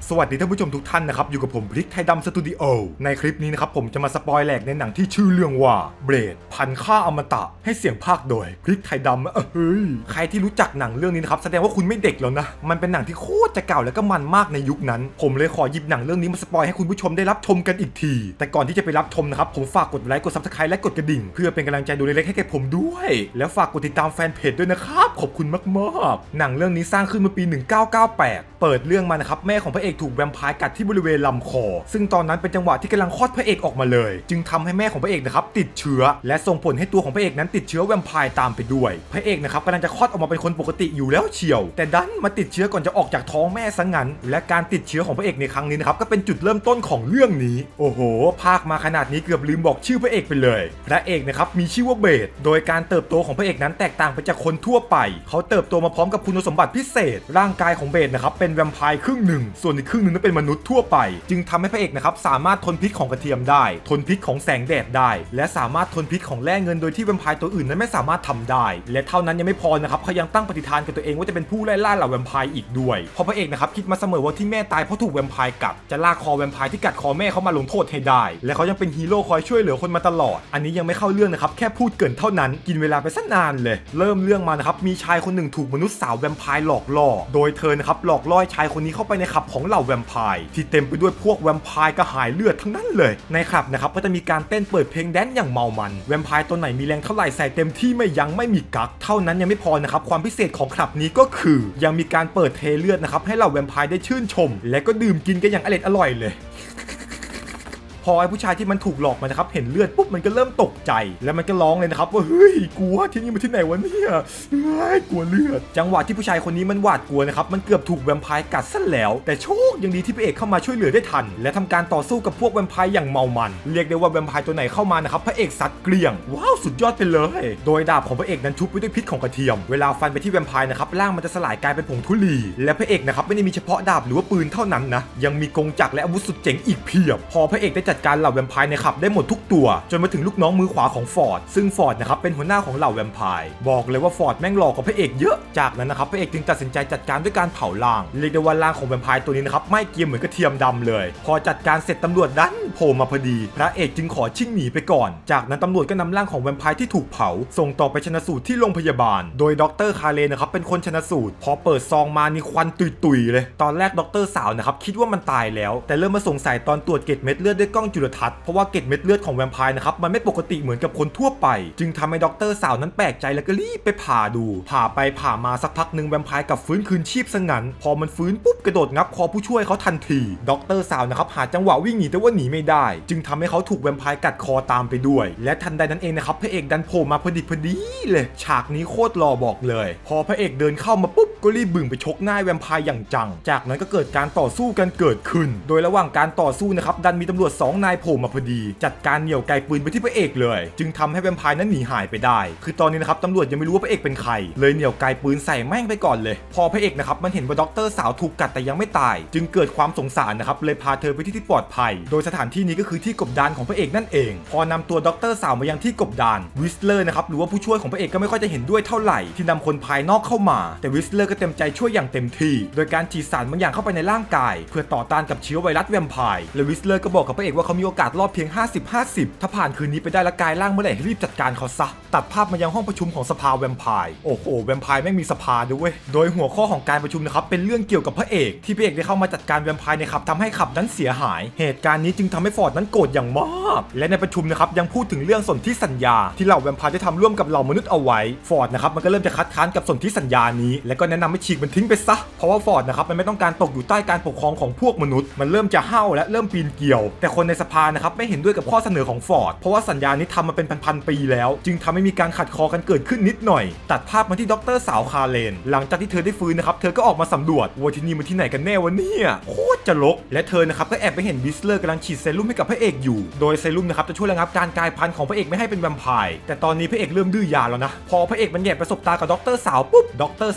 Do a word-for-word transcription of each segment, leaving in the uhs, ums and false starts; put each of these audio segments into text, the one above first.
สวัสดีท่านผู้ชมทุกท่านนะครับอยู่กับผมพริกไทยดำสตูดิโอในคลิปนี้นะครับผมจะมาสปอยแหลกในหนังที่ชื่อเรื่องว่าเบรดพันค่าอมตะให้เสียงภาคโดยพริกไทยดำเอ้ยใครที่รู้จักหนังเรื่องนี้นะครับแสดงว่าคุณไม่เด็กแล้วนะมันเป็นหนังที่โคตรจะเก่าแล้วก็มันมากในยุคนั้นผมเลยขอหยิบหนังเรื่องนี้มาสปอยให้คุณผู้ชมได้รับชมกันอีกทีแต่ก่อนที่จะไปรับชมนะครับผมฝากกดไลค์กด ซับสไครบ์ และกดกระดิ่งเพื่อเป็นกำลังใจดูเล็กๆให้แก่ผมด้วยแล้วฝากกดติดตามแฟนเพจด้วยนะครับขอบคุณมากๆหนังเรื่องนี้สร้างขึ้นเมื่อปีหนึ่งพันเก้าร้อยเก้าสิบแปดเปิดเรื่องมานะครับแม่ของพระเอกถูกแวมไพร์กัดที่บริเวณลำคอซึ่งตอนนั้นเป็นจังหวะที่กำลังคลอดพระเอกออกมาเลยจึงทำให้แม่ของพระเอกนะครับติดเชื้อและส่งผลให้ตัวของพระเอกนั้นติดเชื้อแวมไพร์ตามไปด้วยพระเอกนะครับกำลังจะคลอดออกมาเป็นคนปกติอยู่แล้วเชียวแต่ดันมาติดเชื้อก่อนจะออกจากท้องแม่ซะงั้นและการติดเชื้อของพระเอกในครั้งนี้นะครับก็เป็นจุดเริ่มต้นของเรื่องนี้โอ้โหภาคมาขนาดนี้เกือบลืมบอกชื่อพระเอกไปเลยพระเอกนะครับมีชื่อว่าเบดโดยการเติบโตของพระเอกนั้นแตกต่างไปจากคนทั่วไปเขาเติบโตมาพร้อมกับคุณสมบัติพิเศษร่างกายของเบดนะครับเป็นแวมไพร์ครึ่งหนึ่งส่วนอีกครึ่งหนึ่งนั้นเป็นมนุษย์ทั่วไปจึงทำให้พระเอกนะครับสามารถทนพิษของกระเทียมได้ทนพิษของแสงแดดได้และสามารถทนพิษของแร่เงินโดยที่แวมไพร์ตัวอื่นนั้นไม่สามารถทำได้และเท่านั้นยังไม่พอนะครับเขายังตั้งปฏิฐานกับตัวเองว่าจะเป็นผู้ไล่ล่าเหล่าแวมไพร์อีกด้วยเพราะพระเอกนะครับคิดมาเสมอว่าที่แม่ตายเพราะถูกแวมไพร์กัดจะลากคอแวมไพร์ที่กัดคอแม่เขามาลงโทษให้ได้และเขายังเป็นฮีโร่คอยช่วยเหลือคนมาตลอดอันนี้ยังไม่เข้าเรื่องนะครับแค่พูดเกินเท่านั้นกินเวลาไปสักนานเลยเริ่มเรื่องมานะครับมีชายคนหนึ่งถูกมนุษย์สาวแวมไพร์หลอกล่อโดยเธอนะครับหลอกล่อชายคนนี้เข้าไปในคลับของเหล่าแวมไพร์ที่เต็มไปด้วยพวกแวมไพร์กระหายเลือดทั้งนั้นเลยในคลับนะครับก็จะมีการเต้นเปิดเพลงแดนซ์อย่างเมามันแวมไพร์ตัวไหนมีแรงเท่าไหร่ใส่เต็มที่ไม่ยั้งไม่มีกักเท่านั้นยังไม่พอนะครับความพิเศษของคลับนี้ก็คือยังมีการเปิดเทเลือดนะครับให้เหล่าแวมไพร์ได้ชื่นชมและก็ดื่มกินกันอย่างอร่อยอร่อยเลยพอไอ้ผู้ชายที่มันถูกหลอกมานะครับเห็นเลือดปุ๊บมันก็เริ่มตกใจแล้วมันก็ร้องเลยนะครับว่าเฮ้ยกลัวที่นี่มาที่ไหนวะเนี่ยเฮ้ยกลัวเลือดจังหวะที่ผู้ชายคนนี้มันหวาดกลัวนะครับมันเกือบถูกแวมไพร์กัดซะแล้วแต่โชคยังดีที่พระเอกเข้ามาช่วยเหลือได้ทันและทำการต่อสู้กับพวกแวมไพร์อย่างเมามันเรียกได้ว่าแวมไพร์ตัวไหนเข้ามานะครับพระเอกซัดเกลี้ยงว้าวสุดยอดไปเลยโดยดาบของพระเอกนั้นชุบไปด้วยพิษของกระเทียมเวลาฟันไปที่แวมไพร์นะครับร่างมันจะสลายกลายเป็นผงธุลีและพระเอกนะครับไม่ได้มีเฉพาะดาบหรือว่าปืนเท่านั้นนะยังมีกงจักรและอาวุธสุดเจ๋งอีกเพียบพอพระเอกได้จัดการเหล่าแวมไพร์ขับได้หมดทุกตัวจนมาถึงลูกน้องมือขวาของฟอร์ดซึ่งฟอร์ดนะครับเป็นหัวหน้าของเหล่าแวมไพร์บอกเลยว่าฟอร์ดแม่งหลอกกับพระเอกเยอะจากนั้นนะครับพระเอกจึงตัดสินใจจัดการด้วยการเผาล่างเรียกได้ว่าล่างของแวมไพร์ตัวนี้นะครับไม่เกรียมเหมือนกระเทียมดำเลยพอจัดการเสร็จตำรวจดันโผล่มาพอดีพระเอกจึงขอชิ่งหนีไปก่อนจากนั้นตำรวจก็นำร่างของแวมไพร์ที่ถูกเผาส่งต่อไปชันสูตรที่โรงพยาบาลโดยดร.คาเลนะครับเป็นคนชันสูตรพอเปิดซองมานี่ควันตุยๆเลยตอนแรกดร.สาวนะครับคิดว่ามันตายแล้วแต่เริ่มมาสงสัยตอนตรวจเกล็ดเม็ดเลือดด้วยกล้องจุลทรรศน์เพราะว่าเกล็ดเม็ดเลือดของแวมไพร์นะครับมันไม่ปกติเหมือนกับคนทั่วไปจึงทำให้ด็อกเตอร์สาวนั้นแปลกใจแล้วก็รีบไปผ่าดูผ่าไปผ่ามาสักพักหนึ่งแวมไพร์กับฟื้นคืนชีพซะงั้นพอมันฟื้นปุ๊บกระโดดงับคอผู้ช่วยเขาทันทีด็อกเตอร์สาวนะครับหาจังหวะวิ่งหนีแต่ว่าหนีไม่ได้จึงทำให้เขาถูกแวมไพร์กัดคอตามไปด้วยและทันใดนั้นเองนะครับพระเอกดันโผล่มาพอดีพอดีเลยฉากนี้โคตรหล่อบอกเลยพอพระเอกเดินเข้ามาปุ๊บก็รีบบึ่งไปชกหน้าแวมไพร์อย่างจังจากนั้นก็เกิดการต่อสู้กันเกิดขึ้นโดยระหว่างการต่อสู้นะครับดันมีตำรวจสองนายโผล่มาพอดีจัดการเหนี่ยวไกปืนไปที่พระเอกเลยจึงทำให้แวมไพร์นั้นหนีหายไปได้คือตอนนี้นะครับตำรวจยังไม่รู้ว่าพระเอกเป็นใครเลยเหนี่ยวไกปืนใส่แม่งไปก่อนเลยพอพระเอกนะครับมันเห็นว่าด็อกเตอร์สาวถูกกัดแต่ยังไม่ตายจึงเกิดความสงสารนะครับเลยพาเธอไปที่ที่ปลอดภัยโดยสถานที่นี้ก็คือที่กบดานของพระเอกนั่นเองพอนำตัวด็อกเตอร์สาวมายังที่กบดานวิสเลอร์นะครับหรือว่าผู้ช่วยของพระเอกก็ไม่ค่อยจะเห็นด้วยเท่าไหร่ที่นำคนภายนอกเข้ามาแต่วิสเลอร์ก็เต็มใจช่วยอย่างเต็มที่โดยการฉีดสารบางอย่างเข้าไปในร่างกายเพื่อต่อต้านกับเชื้อไวรัสแวมไพร์และวิสเลอร์ก็บอกกับพระเอกว่าเขามีโอกาสรอดเพียง ห้าสิบ ห้าสิบ ถ้าผ่านคืนนี้ไปได้และกายร่างเมื่อไหร่ให้รีบจัดการเขาซะตัดภาพมายังห้องประชุมของสภาแวมไพร์โอ้โหแวมไพร์แม่งมีสภาด้วยโดยหัวข้อของการประชุมนะครับเป็นเรื่องเกี่ยวกับพระเอกที่พระเอกได้เข้ามาจัดการแวมไพร์ในขับทำให้ขับนั้นเสียหายเหตุการณ์นี้จึงทำให้ฟอร์ดนั้นโกรธอย่างมากและในประชุมนะครับยังพูดถึงเรื่องสนธิสัญญาที่เหล่าแวมไพร์ได้ทำร่วมกับเหล่ามนุษย์เอาไว้ฟอร์ดนะครับมันก็เริ่มจะคัดค้านกับสนธิสัญญานี้และก็แนะนำให้ฉีกมันทิ้งไปซะเพราะว่าฟอร์ดนะครับมันไม่ต้องการตกอยู่ใต้การปกครองของพวกมนุษย์มันเริ่มจะเห่าและเริ่มปีนเกี่ยวแต่คนในสภานะครับไม่เห็นด้วยกับข้อเสนอของฟอร์ดเพราะว่าสัญญานี้ทำมาเป็นพันๆปีแล้วจึงทำให้มีการขัดคอกันเกิดขึ้นนิดหน่อยตัดภาพมาที่ด็อกเตอร์สาวคาเลนหลังจากที่เธอได้ฟื้นนะครับเธอก็ออกมาสำรวจว่าที่นี่มันที่ไหนกันแน่วะเนี่ยโคตรจะรกและเธอนะครับก็แอบไปเห็นวิสเลอร์กำลังฉีดเซรุ่มให้กับพระเอกอยู่โดยเซรุ่มนะครับจะช่วยระงับการกลายพันธุ์ของพระเอกไม่ให้เป็นแวมไพร์แต่ตอนนี้พระเอกเริ่มดื้อยาแล้วนะพอพระเอกมันแย่ประสบตากับด็อกเตอร์สาวปุ๊บด็อกเตอร์สาวก็รีบวิ่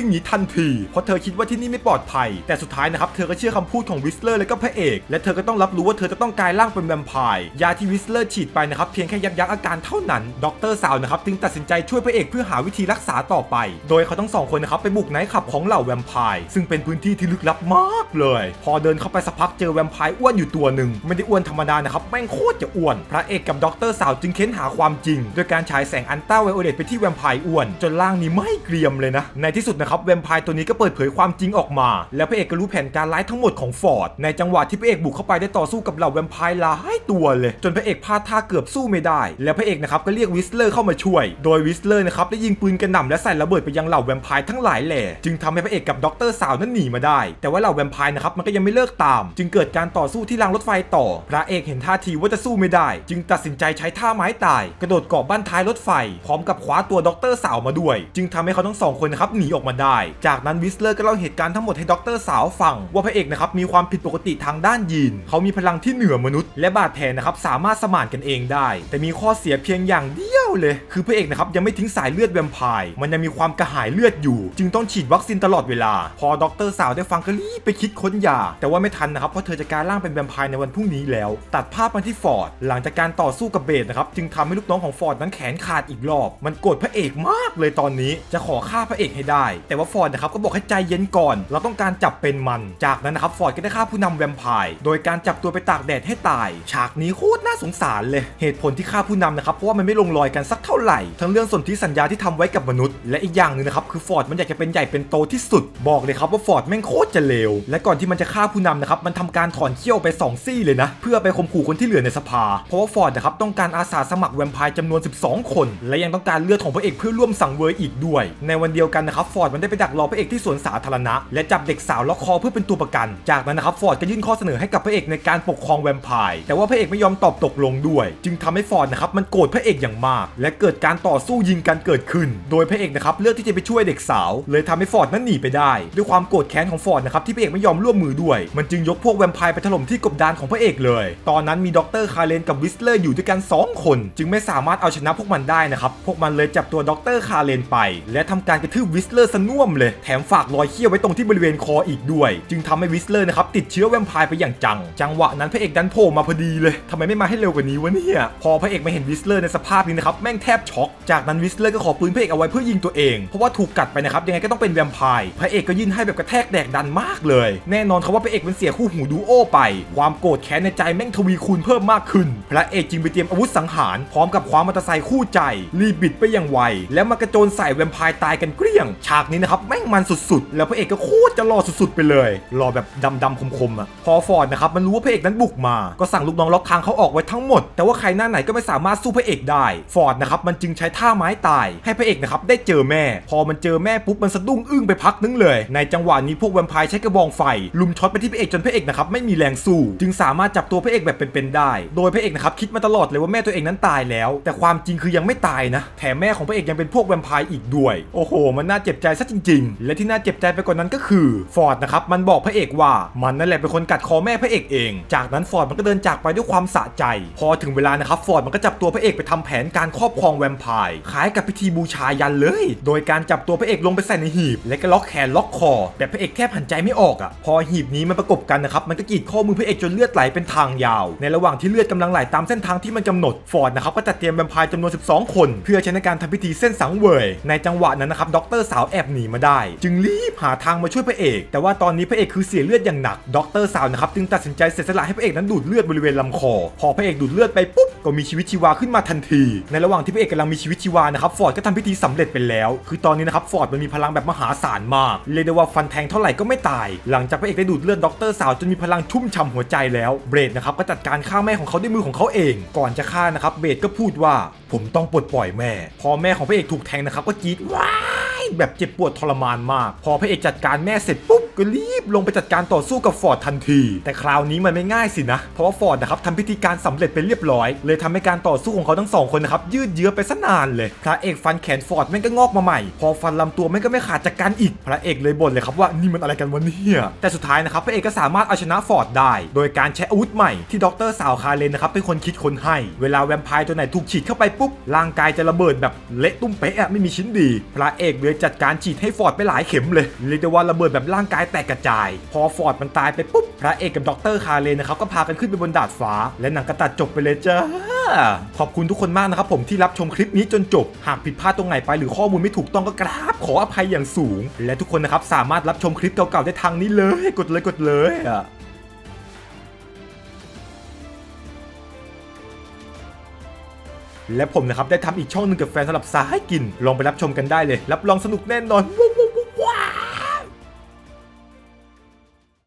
วิ่งหนีทันทีเพราะเธอคิดว่าที่นี่ไม่ปลอดภัยแต่สุดท้ายนะครับเธอก็เชื่อคำพูดของวิสเลอร์และก็พระเอกและเธอก็ต้องรับรู้ว่าเธอจะต้องกลายร่างเป็นแวมไพร์ยาที่วิสเลอร์ฉีดไปนะครับเพียงแค่ยับยั้งอาการเท่านั้นด็อกเตอร์สาวนะครับจึงตัดสินใจช่วยพระเอกเพื่อหาวิธีรักษาต่อไปโดยเขาทั้งสองคนนะครับไปบุกไนท์คลับของเหล่าแวมไพร์ซึ่งเป็นพื้นที่ที่ลึกลับมากเลยพอเดินเข้าไปสักพักเจอแวมไพร์อ้วนอยู่ตัวหนึ่งไม่ได้อ้วนธรรมดานะครับแม่งโคตรจะอ้วนพระเอกกับด็อกเตอร์สาวจึงเค้นหาความจริงโดยการฉายแสงอันต้าไวโอเลตไปที่แวมไพร์อ้วนจนร่างนี้ไม่เกรียมเลยนะในที่สุดนะครับแวมไพร์ตัวนี้ก็เปิดเผยความจริงออกมาแล้วพระเอกก็รู้แผนการร้ายทั้งหมดของฟอร์ดในจังหวะที่พระเอกบุกเข้าไปได้ต่อสู้กับเหล่าแวมไพร์หลายตัวเลยจนพระเอกพลาดท่าเกือบสู้ไม่ได้แล้วพระเอกนะครับก็เรียกวิสเลอร์เข้ามาช่วยโดยวิสเลอร์นะครับได้ยิงปืนกระหน่ำและใส่ระเบิดไปยังเหล่าแวมไพร์ทั้งหลายแหล่จึงทำให้พระเอกกับด็อกเตอร์สาวนั้นหนีมาได้แต่ว่าเหล่าแวมไพร์นะครับมันก็ยังไม่เลิกตามจึงเกิดการต่อสู้ที่รางรถไฟต่อพระเอกเห็นท่าทีว่าจะสู้ไม่ได้จึงตัดสินใจใช้ท่าไม้ตายกระโดดเกาะบ้านท้ายรถไฟพร้อมกับคว้าตัวด็อกเตอร์สาวมาด้วยจึงทำให้เขาทั้งสองคนนะครับหนีออกมาได้จากนั้นวิสเลอร์ก็เล่าเหตุการณ์ทั้งหมดให้ด็อกเตอร์สาวฟังว่าพระเอกนะครับมีความผิดปกติทางด้านยีนเขามีพลังที่เหนือมนุษย์และบาดแผลนะครับสามารถสมานกันเองได้แต่มีข้อเสียเพียงอย่างเดียวเลยคือพระเอกนะครับยังไม่ทิ้งสายเลือดแวมไพร์มันยังมีความกระหายเลือดอยู่จึงต้องฉีดวัคซีนตลอดเวลาพอด็อกเตอร์สาวได้ฟังก็รีบไปคิดค้นยาแต่ว่าไม่ทันนะครับเพราะเธอจะกลายร่างเป็นแวมไพร์ในวันพรุ่งนี้แล้วตัดภาพมาที่ฟอร์ดหลังจากการต่อสู้กับเบสนะครับจึงทำให้ลูกน้องของฟอร์ดนั้นแขนขาดอีกรอบมันโกรธพระเอกมากเลยตอนนี้จะขอฆ่าพระเอกให้ได้แต่ว่าฟอร์ดนะครับก็บอกให้ใจเย็นก่อนเราต้องการจับเป็นมันจากนั้นนะครับฟอร์ดก็ได้ฆ่าผู้นำแวมไพร์โดยการจับตัวไปตากแดดให้ตายฉากนี้โคตรน่าสงสารเลยเหตุผลที่ฆ่าผู้นำนะครับเพราะว่ามันไม่ลงรอยกันสักเท่าไหร่ทั้งเรื่องสนธิสัญญาที่ทำไว้กับมนุษย์และอีกอย่างหนึ่งนะครับคือฟอร์ดมันอยากจะเป็นใหญ่เป็นโตที่สุดบอกเลยครับว่าฟอร์ดแม่งโคตรจะเลวและก่อนที่มันจะฆ่าผู้นำนะครับมันทำการถอนเขี้ยวไปสองซี่เลยนะเพื่อไปข่มขู่คนที่เหลือในสภาเพราะว่าฟอร์ดนะครับต้องการอาสาสมัครแวมไพร์จำนวนสิบสองคนและยังต้องการเลือดของพระเอกเพื่อร่วมสังเวยอีกด้วยในวันเดียวกันนะครับฟอร์ดมันได้ไปดักรอพระเอกที่สวนสาธารณะและจับเด็กสาวล็อกคอเพื่อเป็นตัวประกันจากนั้นนะครับฟอร์ดก็ยื่นข้อเสนอให้กับพระเอกในการปกครองแวมไพร์แต่ว่าพระเอกไม่ยอมตอบตกลงด้วยจึงทำให้ฟอร์ดนะครับมันโกรธพระเอกอย่างมากและเกิดการต่อสู้ยิงกันเกิดขึ้นโดยพระเอกนะครับเลือกที่จะไปช่วยเด็กสาวเลยทำให้ฟอร์ดนั้นหนีไปได้ด้วยความโกรธแค้นของฟอร์ดนะครับที่พระเอกไม่ยอมร่วมมือด้วยมันจึงยกพวกแวมไพร์ไปถล่มที่กบดานของพระเอกเลยตอนนั้นมีด็อกเตอร์คาร์เลนกับวิสเลอร์อยู่ด้วยกันสองคนจึงไม่สามารถเอาชนะพวกมันได้นะครับพวกมันเลยจับตัวด็อกเตอร์คาร์เลนไปและทำการกระทืบวิสเลอร์ซะน่วมเลยแถมฝากรอยเขี้ยวไว้ตรงที่บริเวณคออีกด้วยจึงทำให้วิสเลอร์นะครับติดเชื้อแวมไพร์ไปอย่างจังจังหวะนั้นพระเอกดันโผล่มาพอดีเลยทำไมไม่มาให้เร็วกว่านี้วะเนี่ยพอพระเอกมาเห็นวิสเลอร์ในสภาพนี้นะครับแม่งแทบช็อกจากนั้นวิสเลอร์ก็ขอปืนพระเอกเอาไว้เพื่อยิงตัวเองเพราะว่าถูกกัดไปนะครับยังไงก็ต้องเป็นแวมไพร์พระเอกก็ยื่นให้แบบกระแทกแดกดันมากเลยแน่นอนครับว่าพระเอกเป็นเสียคู่หูดูโอไปความโกรธแค้นในใจแม่งทวีคูณเพิ่มมากขึ้นพระเอกจึงไปเตรียมอาวุธสังหารพร้อมกับความมอเตอร์ไซค์คู่ใจรีบบิดไปอย่างไวแล้วมากระโจนใส่แวมไพร์ตายกันเกลี้ยงฉากนี้นะครับแม่งมันสุดๆแล้วพระเอกก็โคตรจะหล่อสุดๆไปเลยหล่อแบบดำๆคมๆอ่ะพอฟอร์ดนะครับมันรู้ว่าพระเอกนั้นบุกมาก็สั่งลูกน้องล็อกทางเขาออกไว้ทั้งหมดแต่ว่าใครหน้าไหนก็ไม่สามารถสู้พระเอกได้ฟอร์ดนะครับมันจึงใช้ท่าไม้ตายให้พระเอกนะครับได้เจอแม่พอมันเจอแม่ปุ๊บมันสะดุ้งอึ้งไปพักนึงเลยในจังหวะนี้พวกแวมไพร์ใช้กระบองไฟลุมช็อตไปที่พระเอกจนพระเอกนะครับไม่มีแรงสู้จึงสามารถจับตัวพระเอกแบบเป็นๆได้โดยพระเอกนะครับคิดมาตลอดเลยว่าแม่ตัวเองนั้นตายแล้วแต่ความจริงคือยังไม่ตายนะแถมแม่ของพระเอกยังเป็นพวกแวมไพร์อีกด้วยโอ้โหมันน่าเจ็บใจซะจริงๆและที่น่าเจ็บใจไปกว่านั้นก็คือฟอร์ดนะครับมันบอกพระเอกว่ามันนั่นแหละเป็นคนกัดคอแม่พระเอกเองจากนั้นฟอร์ดมันก็เดินจากไปด้วยความสะใจพอถึงเวลานะครับฟอร์ดมันก็จับตัวพระเอกไปทำแผนการครอบครองแวมไพร์คล้ายกับพิธีบูชายันเลยโดยการจับตัวพระเอกลงไปใส่ในหีบและก็ล็อกแขนล็อกคอแต่พระเอกแทบหันใจไม่ออกอ่ะพอหีบนี้มันประกบกันนะครับมันก็กรีดข้อมือพระเอกจนเลือดไหลเป็นทางยาวในระหว่างที่เลือดกำลังไหลตามเส้นทางที่มันกำหนดฟอร์ดนะครับก็จัดเตรียมแวมไพร์จำนวนสิบสองคนเพื่อใช้ในการทำพิธีเส้นสังเวยในจังหวะนั้นนะครับด็อกเตอร์สาวแอบหนีมาได้จึงรีบหาทางมาช่วยพระเอกแต่ว่าตอนนี้พระเอกคือเสียเลือดอย่างหนักด็อกเตอร์สาวนะครับจึงตัดสินใจเสียสละให้พระเอกนั้นดูดเลือดบริเวณลำคอพอพระเอกดูดเลือดไปปุ๊บก็มีชีวิตชีวาขึ้นมาทันทีในระหว่างที่พระเอกกำลังมีชีวิตชีวานะครับฟอร์ดก็ทำพิธีสำเร็จไปแล้วคือตอนนี้นะครับฟอร์ดมันมีพลังแบบมหาศาลมากเรียกได้ว่าฟันแทงเท่าไหร่ก็ไม่ตายหลังจากพระเอกได้ดูดเลือดด็อกเตอร์สาวจนมีพลังชุ่มฉ่ำหัวใจแล้วเบรดนะครับก็จัดการฆ่าแม่ของเขาด้วยมือของเขาเองก่อนจะฆ่านะครับเบรดก็พูดว่าผมต้องปลดปล่อยแม่พอแม่ของพระเอกถูกแทงนะครับก็กรี๊ดว้ายแบบเจ็บปวดทรมานมากพอพระเอกจัดการแม่เสร็จปุ๊บก็รีบลงไปจัดการต่อสู้กับฟอร์ดทันทีแต่คราวนี้มันไม่ง่ายสินะเพราะว่าฟอร์ดนะครับทำพิธีการสำเร็จไปเรียบร้อยเลยทำให้การต่อสู้ของเขาทั้งสองคนนะครับยืดเยื้อไปซะนานเลยพระเอกฟันแขนฟอร์ดแม่งก็งอกมาใหม่พอฟันลำตัวแม่งก็ไม่ขาดจากกันอีกพระเอกเลยบ่นเลยครับว่านี่มันอะไรกันวะเนี่ยแต่สุดท้ายนะครับพระเอกก็สามารถเอาชนะฟอร์ดได้โดยการใช้อาวุธใหม่ที่ดรสาวคาเลนนะครับเป็นคนคิดค้นให้เวลาแวมไพร์ตัวไหนถูกฉีดเข้าไปปุ๊บร่างกายจะระเบิดแบบเละตุ้มเป๊ะไม่มีชิ้นดีพระเอกเลยจัดการฉีดให้ฟอร์ดไปหลายเข็มเลยเรียกได้ว่าระเบิดแบบร่างกายแตกกระจายพอฟอร์ดมันตายไปปุ๊บพระเอกกับดรคาเลนนะครับก็พากันขึ้นไปบนดาดฟ้าและหนังก็ตัดจบไปเลยจ้าขอบคุณทุกคนมากนะครับผมที่รับชมคลิปนี้จนจบหากผิดพลาดตรงไหนไปหรือข้อมูลไม่ถูกต้องก็กราบขออภัยอย่างสูงและทุกคนนะครับสามารถรับชมคลิปเก่าๆได้ทางนี้เลยกดเลยกดเลยอ่ะและผมนะครับได้ทำอีกช่องหนึ่งกับแฟนสำหรับสายกินลองไปรับชมกันได้เลยรับรองสนุกแน่นอน